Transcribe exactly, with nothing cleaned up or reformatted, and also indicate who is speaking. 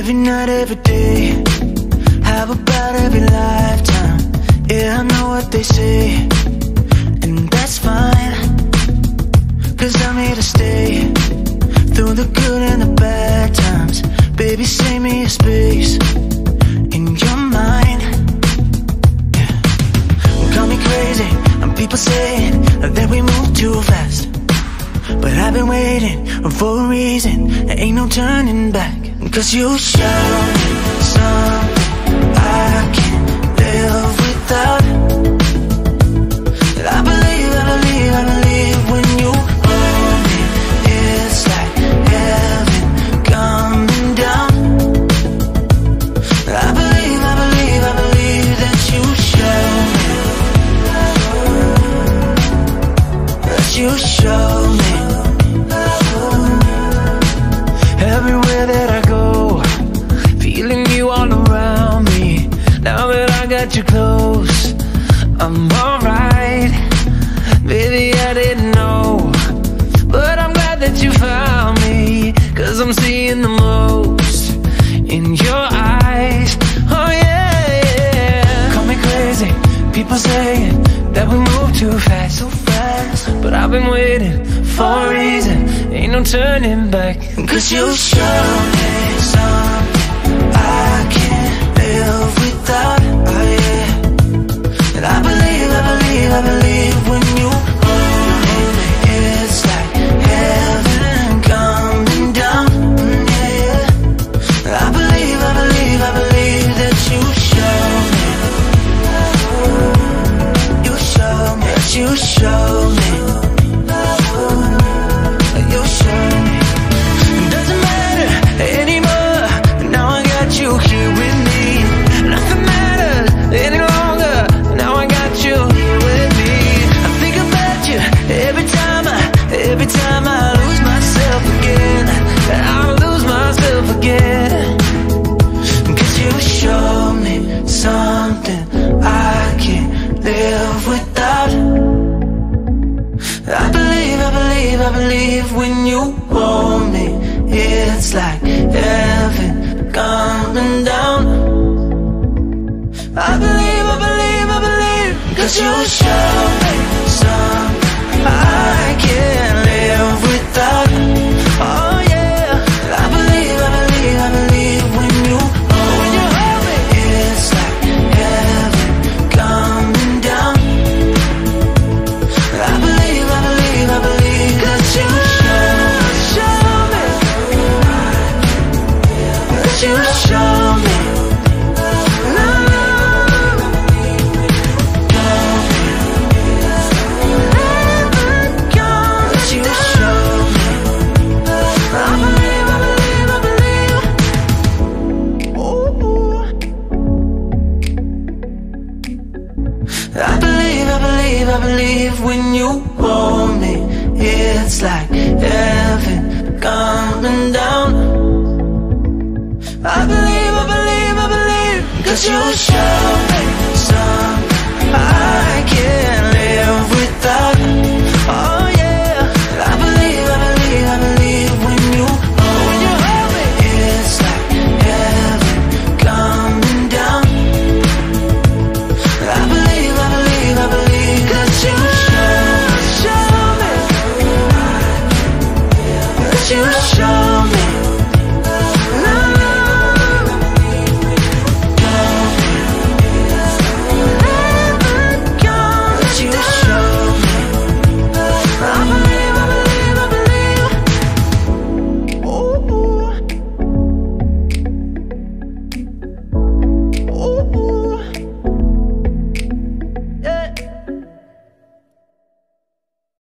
Speaker 1: Every night, every day, how about every lifetime? Yeah, I know what they say, and that's fine, cause I'm here to stay, through the good and the bad times. Baby, save me a space in your mind, yeah. Call me crazy, and people saying that we move too fast, but I've been waiting for a reason. There ain't no turning back, cause you show me something I can't live without. I believe, I believe, I believe when you hold me, it's like heaven coming down. I believe, I believe, I believe that you show me, that you show me. Everywhere that I go, feeling you all around me. Now that I got you close, I'm alright. Baby, I didn't know, but I'm glad that you found me, cause I'm seeing the most in your eyes. Oh yeah, yeah. Call me crazy, people saying that we move too fast, so fast, but I've been waiting for a reason. Ain't no turning back, cause you show me something I can't live without. Oh yeah. And I believe, I believe, I believe when you hold me, it's like heaven coming down. Yeah, yeah. I believe, I believe, I believe that you show me, you show me, that you show me. I believe when you hold me, it's like heaven coming down. I believe, I believe, I believe, cause you show me something I can't live without. Oh yeah, I believe, I believe, I believe when you hold me, it's like heaven coming down. I believe, I believe, I believe, cause you show, show me, that you show me. I believe, I believe, I believe when you hold me, it's like heaven coming down. I believe, I believe, I believe, cause you show me something I can't